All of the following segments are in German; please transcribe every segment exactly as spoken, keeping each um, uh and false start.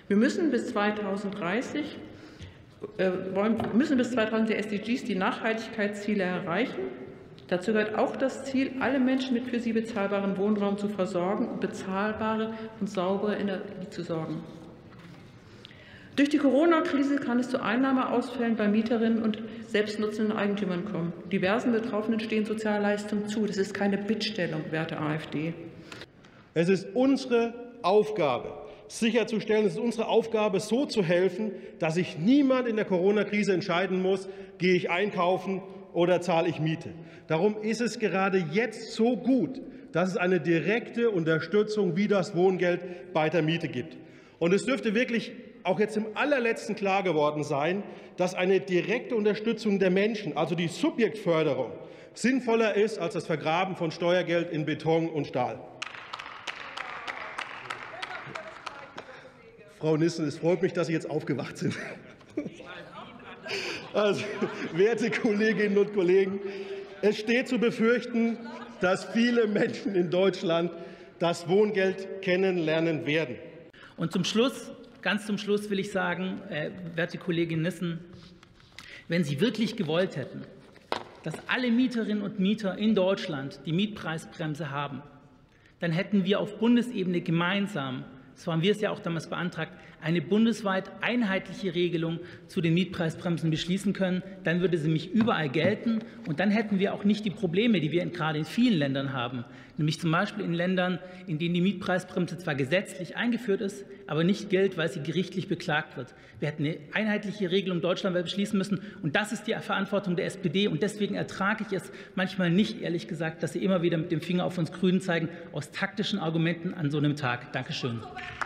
Wir müssen bis zweitausenddreißig äh, wollen, müssen bis zweitausenddreißig die S D Gs, die Nachhaltigkeitsziele erreichen. Dazu gehört auch das Ziel, alle Menschen mit für sie bezahlbaren Wohnraum zu versorgen und bezahlbare und saubere Energie zu sorgen. Durch die Corona-Krise kann es zu Einnahmeausfällen bei Mieterinnen und selbstnutzenden Eigentümern kommen. Diversen Betroffenen stehen Sozialleistungen zu. Das ist keine Bittstellung, werte AfD. Es ist unsere Aufgabe, sicherzustellen, es ist unsere Aufgabe, so zu helfen, dass sich niemand in der Corona-Krise entscheiden muss, gehe ich einkaufen oder zahle ich Miete. Darum ist es gerade jetzt so gut, dass es eine direkte Unterstützung wie das Wohngeld bei der Miete gibt. Und es dürfte wirklich auch jetzt im allerletzten klar geworden sein, dass eine direkte Unterstützung der Menschen, also die Subjektförderung, sinnvoller ist als das Vergraben von Steuergeld in Beton und Stahl. Frau Nissen, es freut mich, dass Sie jetzt aufgewacht sind. Also, werte Kolleginnen und Kollegen, es steht zu befürchten, dass viele Menschen in Deutschland das Wohngeld kennenlernen werden. Und zum Schluss, ganz zum Schluss will ich sagen, äh, werte Kollegin Nissen, wenn Sie wirklich gewollt hätten, dass alle Mieterinnen und Mieter in Deutschland die Mietpreisbremse haben, dann hätten wir auf Bundesebene gemeinsam, so haben wir es ja auch damals beantragt, eine bundesweit einheitliche Regelung zu den Mietpreisbremsen beschließen können. Dann würde sie nämlich überall gelten. Und dann hätten wir auch nicht die Probleme, die wir gerade in vielen Ländern haben. Nämlich zum Beispiel in Ländern, in denen die Mietpreisbremse zwar gesetzlich eingeführt ist, aber nicht gilt, weil sie gerichtlich beklagt wird. Wir hätten eine einheitliche Regelung deutschlandweit beschließen müssen. Und das ist die Verantwortung der S P D. Und deswegen ertrage ich es manchmal nicht, ehrlich gesagt, dass Sie immer wieder mit dem Finger auf uns Grünen zeigen, aus taktischen Argumenten an so einem Tag. Dankeschön.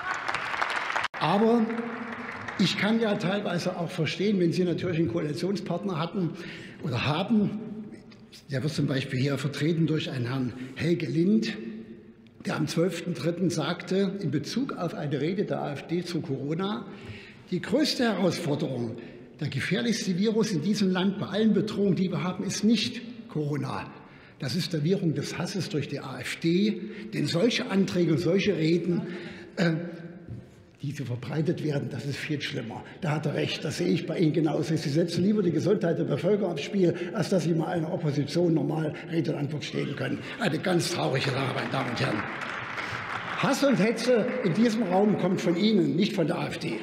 Aber ich kann ja teilweise auch verstehen, wenn Sie natürlich einen Koalitionspartner hatten oder haben, der wird zum Beispiel hier vertreten durch einen Herrn Helge Lind, der am zwölften dritten sagte, in Bezug auf eine Rede der AfD zu Corona, die größte Herausforderung, der gefährlichste Virus in diesem Land bei allen Bedrohungen, die wir haben, ist nicht Corona. Das ist der Wirkung des Hasses durch die AfD, denn solche Anträge und solche Reden, äh, die so verbreitet werden, das ist viel schlimmer. Da hat er recht, das sehe ich bei Ihnen genauso. Sie setzen lieber die Gesundheit der Bevölkerung aufs Spiel, als dass Sie mal einer Opposition normal Rede und Antwort stehen können. Eine ganz traurige Sache, meine Damen und Herren. Hass und Hetze in diesem Raum kommt von Ihnen, nicht von der AfD.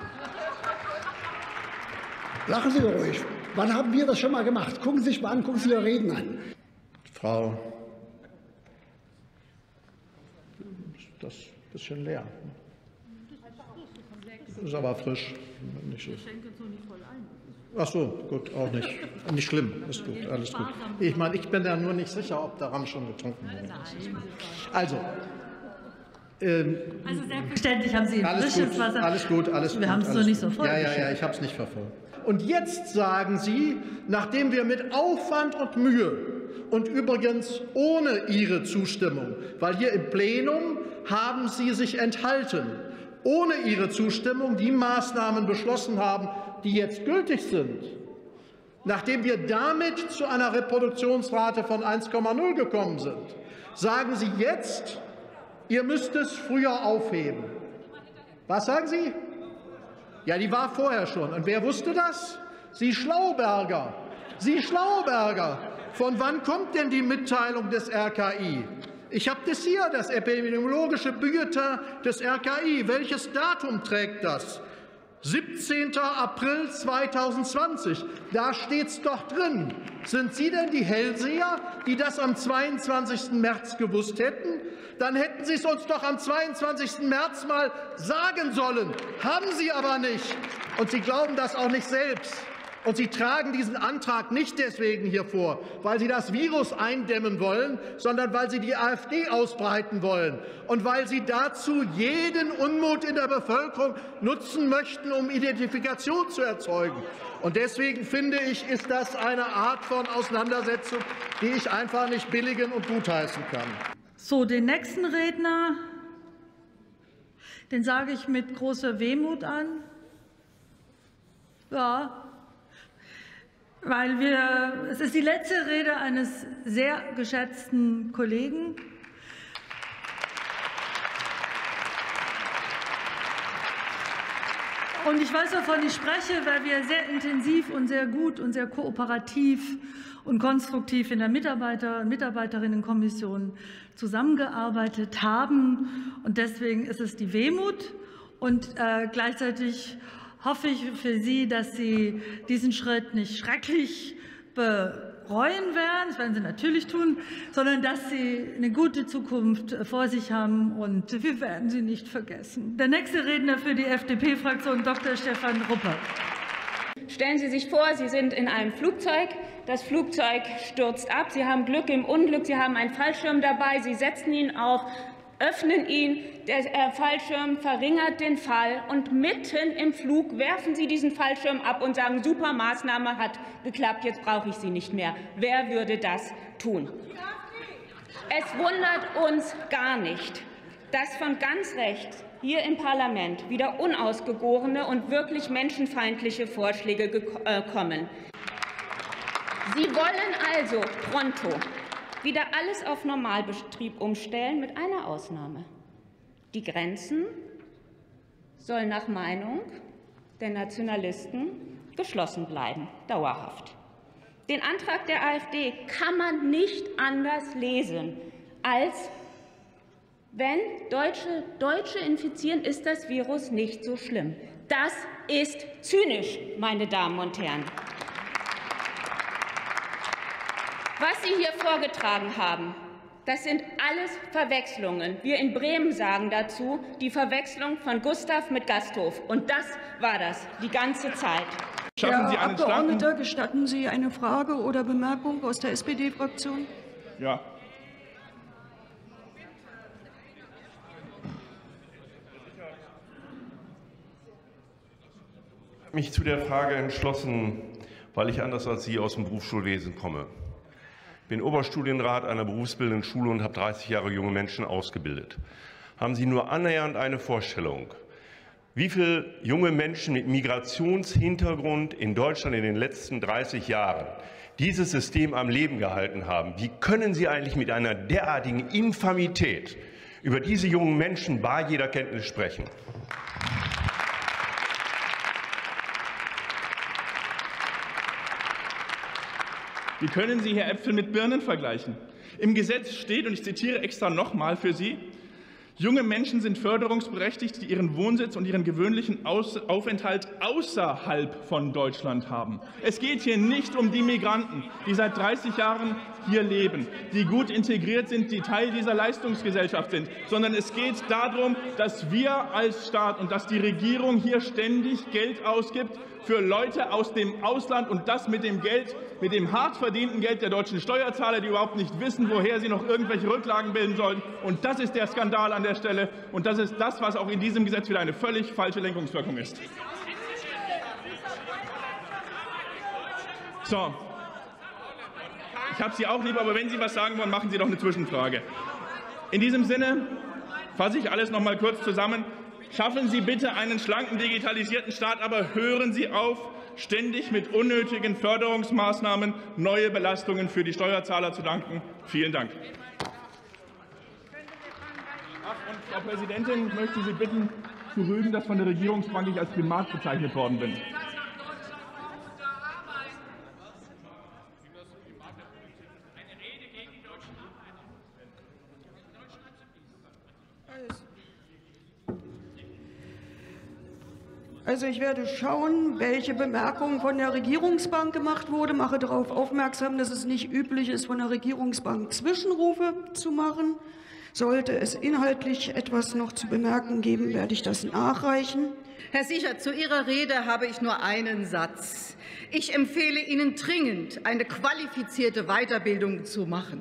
Lachen Sie ruhig. Wann haben wir das schon mal gemacht? Gucken Sie sich mal an, gucken Sie Ihre Reden an. Frau, das ist ein bisschen leer. Ist aber frisch. Nicht so. Ach so, gut, auch nicht. Nicht schlimm, ist gut, alles gut. Ich meine, ich bin da nur nicht sicher, ob daran schon getrunken worden ist. Also, ähm, also selbstverständlich haben Sie ein frisches Wasser. Alles gut, alles gut. Wir haben es nur nicht so vorgestellt. Ja, ja, ja, ich habe es nicht verfolgt. Und jetzt sagen Sie, nachdem wir mit Aufwand und Mühe und übrigens ohne Ihre Zustimmung, weil hier im Plenum haben Sie sich enthalten, ohne Ihre Zustimmung die Maßnahmen beschlossen haben, die jetzt gültig sind, nachdem wir damit zu einer Reproduktionsrate von eins Komma null gekommen sind, sagen Sie jetzt, ihr müsst es früher aufheben. Was sagen Sie? Ja, die war vorher schon. Und wer wusste das? Sie Schlauberger. Sie Schlauberger. Von wann kommt denn die Mitteilung des R K I? Ich habe das hier, das epidemiologische Bulletin des R K I. Welches Datum trägt das? siebzehnten April zweitausendzwanzig. Da steht es doch drin. Sind Sie denn die Hellseher, die das am zweiundzwanzigsten März gewusst hätten? Dann hätten Sie es uns doch am zweiundzwanzigsten März mal sagen sollen. Haben Sie aber nicht. Und Sie glauben das auch nicht selbst. Und Sie tragen diesen Antrag nicht deswegen hier vor, weil Sie das Virus eindämmen wollen, sondern weil Sie die AfD ausbreiten wollen und weil Sie dazu jeden Unmut in der Bevölkerung nutzen möchten, um Identifikation zu erzeugen. Und deswegen finde ich, ist das eine Art von Auseinandersetzung, die ich einfach nicht billigen und gutheißen kann. So, den nächsten Redner, den sage ich mit großer Wehmut an. Ja. Weil wir, es ist die letzte Rede eines sehr geschätzten Kollegen. Und ich weiß, wovon ich spreche, weil wir sehr intensiv und sehr gut und sehr kooperativ und konstruktiv in der Mitarbeiter- und Mitarbeiterinnenkommission zusammengearbeitet haben. Und deswegen ist es die Wehmut. Und äh, gleichzeitig hoffe ich für Sie, dass Sie diesen Schritt nicht schrecklich bereuen werden, das werden Sie natürlich tun, sondern dass Sie eine gute Zukunft vor sich haben. Und wir werden Sie nicht vergessen. Der nächste Redner für die F D P-Fraktion, Doktor Stefan Ruppert. Stellen Sie sich vor, Sie sind in einem Flugzeug. Das Flugzeug stürzt ab. Sie haben Glück im Unglück. Sie haben einen Fallschirm dabei. Sie setzen ihn auf, öffnen ihn. Der Fallschirm verringert den Fall. Und mitten im Flug werfen Sie diesen Fallschirm ab und sagen, super, Maßnahme hat geklappt, jetzt brauche ich sie nicht mehr. Wer würde das tun? Es wundert uns gar nicht, dass von ganz rechts hier im Parlament wieder unausgegorene und wirklich menschenfeindliche Vorschläge kommen. Sie wollen also pronto wieder alles auf Normalbetrieb umstellen, mit einer Ausnahme. Die Grenzen sollen nach Meinung der Nationalisten geschlossen bleiben, dauerhaft. Den Antrag der AfD kann man nicht anders lesen, als wenn Deutsche, Deutsche infizieren, ist das Virus nicht so schlimm. Das ist zynisch, meine Damen und Herren. Was Sie hier vorgetragen haben, das sind alles Verwechslungen. Wir in Bremen sagen dazu die Verwechslung von Gustav mit Gasthof. Und das war das die ganze Zeit. Herr Sie einen Abgeordneter, gestatten Sie eine Frage oder Bemerkung aus der S P D-Fraktion? Ja. Ich habe mich zu der Frage entschlossen, weil ich anders als Sie aus dem Berufsschulwesen komme. Ich bin Oberstudienrat einer berufsbildenden Schule und habe dreißig Jahre junge Menschen ausgebildet. Haben Sie nur annähernd eine Vorstellung, wie viele junge Menschen mit Migrationshintergrund in Deutschland in den letzten dreißig Jahren dieses System am Leben gehalten haben? Wie können Sie eigentlich mit einer derartigen Infamität über diese jungen Menschen bar jeder Kenntnis sprechen? Wie können Sie, Herr Äpfel, mit Birnen vergleichen? Im Gesetz steht, und ich zitiere extra noch mal für Sie, junge Menschen sind förderungsberechtigt, die ihren Wohnsitz und ihren gewöhnlichen Aufenthalt außerhalb von Deutschland haben. Es geht hier nicht um die Migranten, die seit dreißig Jahren hier leben, die gut integriert sind, die Teil dieser Leistungsgesellschaft sind, sondern es geht darum, dass wir als Staat und dass die Regierung hier ständig Geld ausgibt für Leute aus dem Ausland und das mit dem Geld, mit dem hart verdienten Geld der deutschen Steuerzahler, die überhaupt nicht wissen, woher sie noch irgendwelche Rücklagen bilden sollen. Und das ist der Skandal an der Stelle. Und das ist das, was auch in diesem Gesetz wieder eine völlig falsche Lenkungswirkung ist. So. Ich habe Sie auch lieb, aber wenn Sie was sagen wollen, machen Sie doch eine Zwischenfrage. In diesem Sinne fasse ich alles noch mal kurz zusammen. Schaffen Sie bitte einen schlanken, digitalisierten Staat, aber hören Sie auf, ständig mit unnötigen Förderungsmaßnahmen neue Belastungen für die Steuerzahler zu danken. Vielen Dank. Ach, und Frau Präsidentin, ich möchte Sie bitten, zu rügen, dass von der Regierungsbank ich als Primat bezeichnet worden bin. Also ich werde schauen, welche Bemerkung von der Regierungsbank gemacht wurde. Mache darauf aufmerksam, dass es nicht üblich ist, von der Regierungsbank Zwischenrufe zu machen. Sollte es inhaltlich etwas noch zu bemerken geben, werde ich das nachreichen. Herr Sichert, zu Ihrer Rede habe ich nur einen Satz. Ich empfehle Ihnen dringend, eine qualifizierte Weiterbildung zu machen.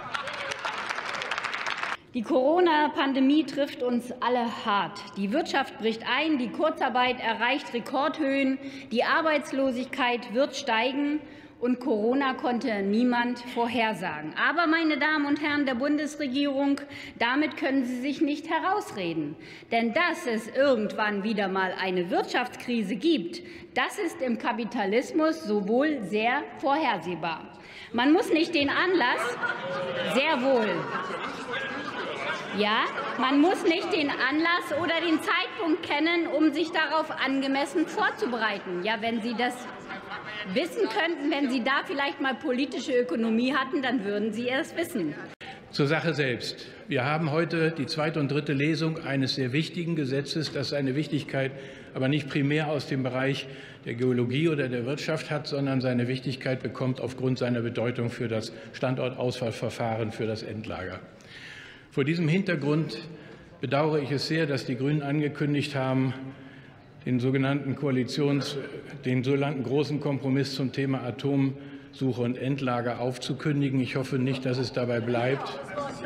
Die Corona-Pandemie trifft uns alle hart. Die Wirtschaft bricht ein, die Kurzarbeit erreicht Rekordhöhen, die Arbeitslosigkeit wird steigen und Corona konnte niemand vorhersagen. Aber, meine Damen und Herren der Bundesregierung, damit können Sie sich nicht herausreden. Denn dass es irgendwann wieder mal eine Wirtschaftskrise gibt, das ist im Kapitalismus sowohl sehr vorhersehbar. Man muss nicht den Anlass, sehr wohl. Ja, man muss nicht den Anlass oder den Zeitpunkt kennen, um sich darauf angemessen vorzubereiten. Ja, wenn Sie das wissen könnten, wenn Sie da vielleicht mal politische Ökonomie hatten, dann würden Sie es wissen. Zur Sache selbst. Wir haben heute die zweite und dritte Lesung eines sehr wichtigen Gesetzes, das seine Wichtigkeit aber nicht primär aus dem Bereich der Geologie oder der Wirtschaft hat, sondern seine Wichtigkeit bekommt aufgrund seiner Bedeutung für das Standortauswahlverfahren für das Endlager. Vor diesem Hintergrund bedauere ich es sehr, dass die Grünen angekündigt haben, den sogenannten Koalitions, den sogenannten großen Kompromiss zum Thema Atomsuche und Endlager aufzukündigen. Ich hoffe nicht, dass es dabei bleibt.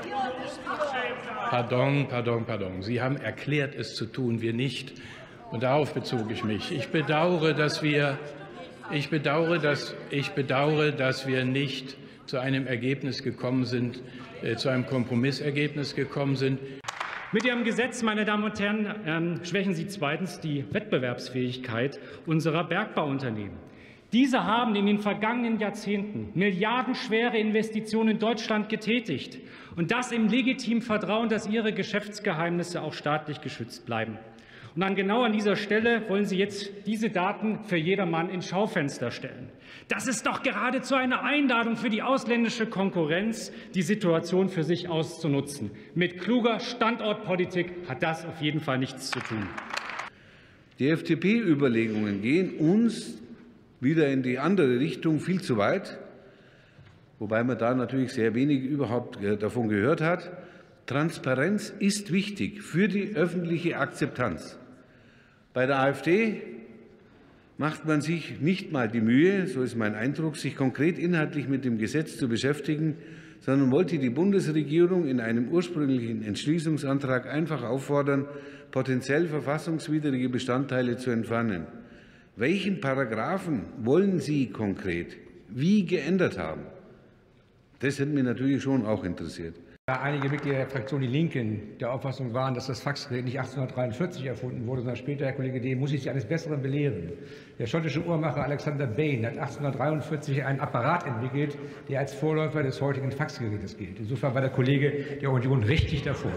Pardon, pardon, pardon. Sie haben erklärt, es zu tun, wir nicht. Und darauf bezog ich mich. Ich bedauere, dass wir, ich bedauere, dass, ich bedauere, dass wir nicht zu einem Ergebnis gekommen sind, äh, zu einem Kompromissergebnis gekommen sind. Mit Ihrem Gesetz, meine Damen und Herren, ähm, schwächen Sie zweitens die Wettbewerbsfähigkeit unserer Bergbauunternehmen. Diese haben in den vergangenen Jahrzehnten milliardenschwere Investitionen in Deutschland getätigt, und das im legitimen Vertrauen, dass ihre Geschäftsgeheimnisse auch staatlich geschützt bleiben. Und dann genau an dieser Stelle wollen Sie jetzt diese Daten für jedermann ins Schaufenster stellen. Das ist doch geradezu eine Einladung für die ausländische Konkurrenz, die Situation für sich auszunutzen. Mit kluger Standortpolitik hat das auf jeden Fall nichts zu tun. Die F D P-Überlegungen gehen uns wieder in die andere Richtung viel zu weit, wobei man da natürlich sehr wenig überhaupt davon gehört hat. Transparenz ist wichtig für die öffentliche Akzeptanz. Bei der AfD macht man sich nicht mal die Mühe, so ist mein Eindruck, sich konkret inhaltlich mit dem Gesetz zu beschäftigen, sondern wollte die Bundesregierung in einem ursprünglichen Entschließungsantrag einfach auffordern, potenziell verfassungswidrige Bestandteile zu entfernen. Welchen Paragraphen wollen Sie konkret wie geändert haben? Das hätte mich natürlich schon auch interessiert. Da einige Mitglieder der Fraktion Die Linken der Auffassung waren, dass das Faxgerät nicht achtzehnhundertdreiundvierzig erfunden wurde, sondern später, Herr Kollege Dehm, muss ich Sie eines Besseren belehren. Der schottische Uhrmacher Alexander Bain hat achtzehnhundertdreiundvierzig einen Apparat entwickelt, der als Vorläufer des heutigen Faxgerätes gilt. Insofern war der Kollege der Union richtig davor.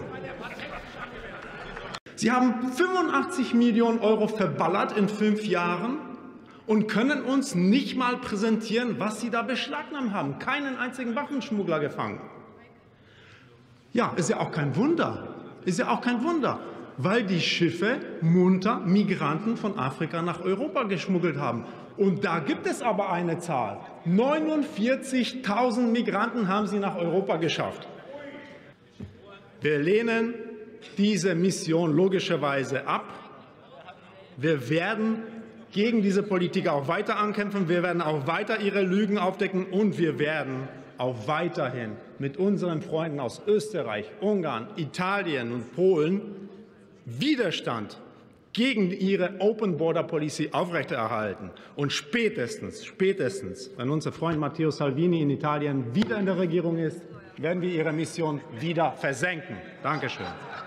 Sie haben fünfundachtzig Millionen Euro verballert in fünf Jahren und können uns nicht mal präsentieren, was Sie da beschlagnahmt haben. Keinen einzigen Waffenschmuggler gefangen. Ja, ist ja auch kein Wunder. Ist ja auch kein Wunder, weil die Schiffe munter Migranten von Afrika nach Europa geschmuggelt haben. Und da gibt es aber eine Zahl. neunundvierzigtausend Migranten haben sie nach Europa geschafft. Wir lehnen diese Mission logischerweise ab. Wir werden gegen diese Politik auch weiter ankämpfen. Wir werden auch weiter ihre Lügen aufdecken und wir werden auch weiterhin mit unseren Freunden aus Österreich, Ungarn, Italien und Polen Widerstand gegen ihre Open Border Policy aufrechterhalten. Und spätestens, spätestens, wenn unser Freund Matteo Salvini in Italien wieder in der Regierung ist, werden wir ihre Mission wieder versenken. Dankeschön.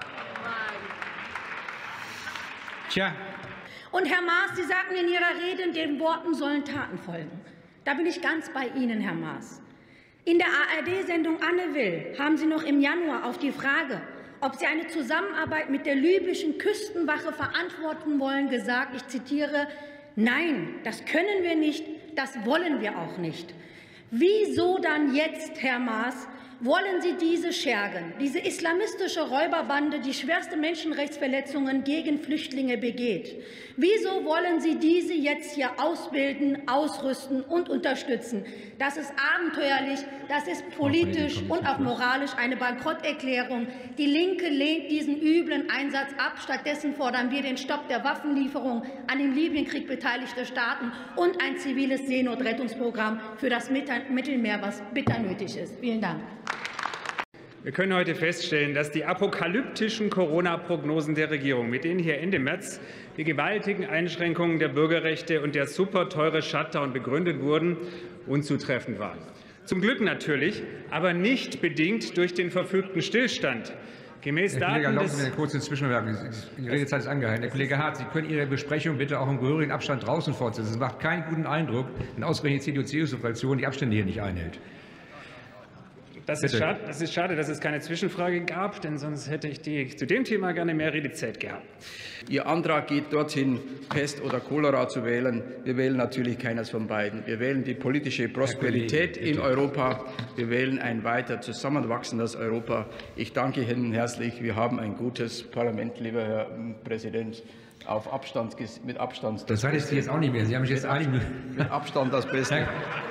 Tja. Und Herr Maas, Sie sagten in Ihrer Rede, den Worten sollen Taten folgen. Da bin ich ganz bei Ihnen, Herr Maas. In der A R D-Sendung Anne Will haben Sie noch im Januar auf die Frage, ob Sie eine Zusammenarbeit mit der libyschen Küstenwache verantworten wollen, gesagt, ich zitiere, nein, das können wir nicht, das wollen wir auch nicht. Wieso dann jetzt, Herr Maas, wollen Sie diese Schergen, diese islamistische Räuberbande, die schwerste Menschenrechtsverletzungen gegen Flüchtlinge begeht? Wieso wollen Sie diese jetzt hier ausbilden, ausrüsten und unterstützen? Das ist abenteuerlich, das ist politisch und auch moralisch eine Bankrotterklärung. Die Linke lehnt diesen üblen Einsatz ab. Stattdessen fordern wir den Stopp der Waffenlieferung an den Libyenkrieg beteiligte Staaten und ein ziviles Seenotrettungsprogramm für das Mittelmeer, was bitter nötig ist. Vielen Dank. Wir können heute feststellen, dass die apokalyptischen Corona-Prognosen der Regierung, mit denen hier Ende März die gewaltigen Einschränkungen der Bürgerrechte und der superteure Shutdown begründet wurden, unzutreffend waren. Zum Glück natürlich, aber nicht bedingt durch den verfügten Stillstand. Gemäß Herr Kollege, Daten erlauben Sie mir des eine kurze Zwischenbemerkung. Die Redezeit ist angehalten. Herr Kollege Hart, Sie können Ihre Besprechung bitte auch im gehörigen Abstand draußen fortsetzen. Es macht keinen guten Eindruck, wenn ausgerechnet die C D U-C D U-Fraktion die Abstände hier nicht einhält. Das ist, schade, das ist schade, dass es keine Zwischenfrage gab, denn sonst hätte ich die, zu dem Thema gerne mehr Redezeit gehabt. Ihr Antrag geht dorthin, Pest oder Cholera zu wählen. Wir wählen natürlich keines von beiden. Wir wählen die politische Prosperität in Europa. Wir wählen ein weiter zusammenwachsendes Europa. Ich danke Ihnen herzlich. Wir haben ein gutes Parlament, lieber Herr Präsident. Auf Abstand, mit Abstand. Das, das sage ich Sie jetzt auch nicht mehr. Sie haben mich jetzt alle mit Abstand das Beste.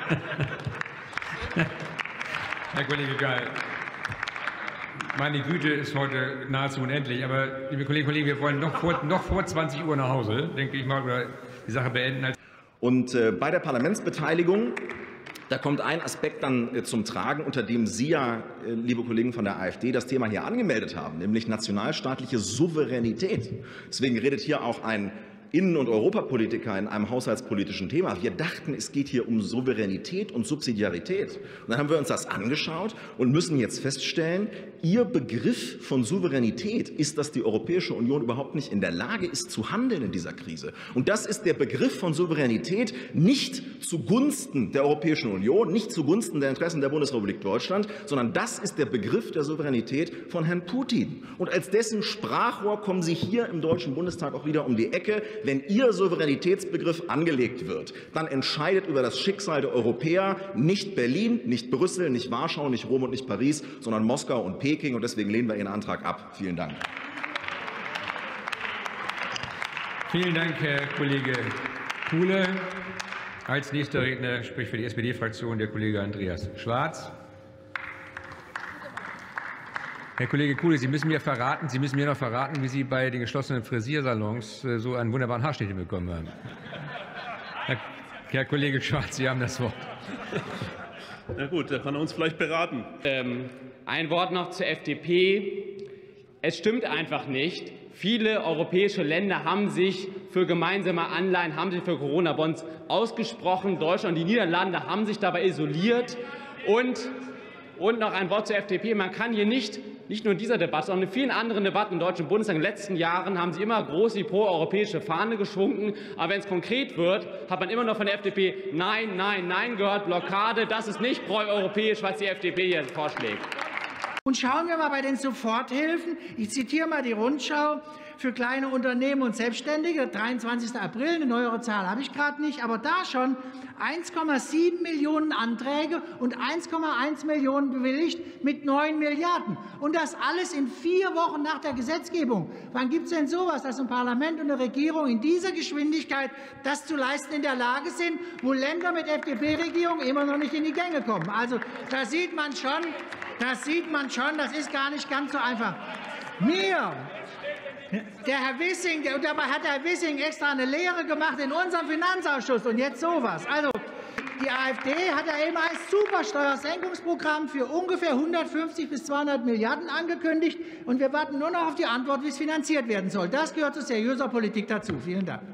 Herr Kollege Geil, meine Güte ist heute nahezu unendlich. Aber, liebe Kolleginnen und Kollegen, wir wollen noch vor, noch vor zwanzig Uhr nach Hause, denke ich mal, oder die Sache beenden. Und äh, bei der Parlamentsbeteiligung, da kommt ein Aspekt dann äh, zum Tragen, unter dem Sie ja, äh, liebe Kollegen von der AfD, das Thema hier angemeldet haben, nämlich nationalstaatliche Souveränität. Deswegen redet hier auch ein Innen- und Europapolitiker in einem haushaltspolitischen Thema. Wir dachten, es geht hier um Souveränität und Subsidiarität. Und dann haben wir uns das angeschaut und müssen jetzt feststellen, Ihr Begriff von Souveränität ist, dass die Europäische Union überhaupt nicht in der Lage ist, zu handeln in dieser Krise. Und das ist der Begriff von Souveränität nicht zugunsten der Europäischen Union, nicht zugunsten der Interessen der Bundesrepublik Deutschland, sondern das ist der Begriff der Souveränität von Herrn Putin. Und als dessen Sprachrohr kommen Sie hier im Deutschen Bundestag auch wieder um die Ecke. Wenn Ihr Souveränitätsbegriff angelegt wird, dann entscheidet über das Schicksal der Europäer nicht Berlin, nicht Brüssel, nicht Warschau, nicht Rom und nicht Paris, sondern Moskau und Peking. Und deswegen lehnen wir Ihren Antrag ab. Vielen Dank. Vielen Dank, Herr Kollege Kuhle. Als nächster Redner spricht für die S P D-Fraktion der Kollege Andreas Schwarz. Herr Kollege Kuhle, Sie müssen mir verraten, Sie müssen mir noch verraten, wie Sie bei den geschlossenen Frisiersalons so einen wunderbaren Haarschnitt bekommen haben. Herr, Herr Kollege Schwarz, Sie haben das Wort. Na gut, da kann er uns vielleicht beraten. Ähm, ein Wort noch zur F D P. Es stimmt einfach nicht. Viele europäische Länder haben sich für gemeinsame Anleihen, haben sich für Corona-Bonds ausgesprochen. Deutschland und die Niederlande haben sich dabei isoliert. Und, und noch ein Wort zur F D P. Man kann hier nicht Nicht nur in dieser Debatte, sondern in vielen anderen Debatten im Deutschen Bundestag in den letzten Jahren haben Sie immer groß die proeuropäische Fahne geschwungen. Aber wenn es konkret wird, hat man immer noch von der F D P Nein, Nein, Nein gehört, Blockade. Das ist nicht proeuropäisch, was die F D P hier vorschlägt. Und schauen wir mal bei den Soforthilfen. Ich zitiere mal die Rundschau für kleine Unternehmen und Selbstständige. dreiundzwanzigster April, eine neuere Zahl habe ich gerade nicht, aber da schon eins Komma sieben Millionen Anträge und eins Komma eins Millionen bewilligt mit neun Milliarden. Und das alles in vier Wochen nach der Gesetzgebung. Wann gibt es denn sowas, dass ein Parlament und eine Regierung in dieser Geschwindigkeit das zu leisten in der Lage sind, wo Länder mit F D P-Regierung immer noch nicht in die Gänge kommen? Also da sieht man schon, das sieht man schon, das ist gar nicht ganz so einfach. Mir Der Herr Wissing, der, dabei hat der Herr Wissing extra eine Lehre gemacht in unserem Finanzausschuss und jetzt sowas. Also die AfD hat ja eben ein Supersteuersenkungsprogramm für ungefähr hundertfünfzig bis zweihundert Milliarden angekündigt und wir warten nur noch auf die Antwort, wie es finanziert werden soll. Das gehört zu seriöser Politik dazu. Vielen Dank.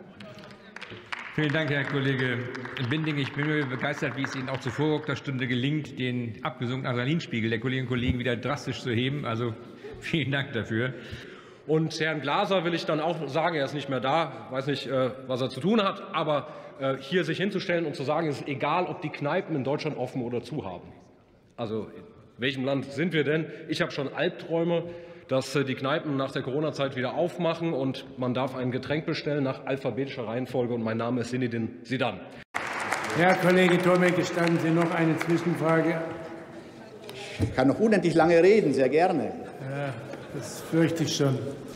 Vielen Dank, Herr Kollege Binding. Ich bin mir begeistert, wie es Ihnen auch zur Vorruckterstunde gelingt, den abgesunkenen Adrenalinspiegel der Kolleginnen und Kollegen wieder drastisch zu heben. Also vielen Dank dafür. Und Herrn Glaser will ich dann auch sagen, er ist nicht mehr da, weiß nicht, was er zu tun hat, aber hier sich hinzustellen und zu sagen, es ist egal, ob die Kneipen in Deutschland offen oder zu haben. Also in welchem Land sind wir denn? Ich habe schon Albträume, dass die Kneipen nach der Corona-Zeit wieder aufmachen und man darf ein Getränk bestellen nach alphabetischer Reihenfolge und mein Name ist Zinedine Zidane. Herr Kollege Tomek, gestatten Sie noch eine Zwischenfrage? Ich kann noch unendlich lange reden, sehr gerne. Ja, das fürchte ich schon.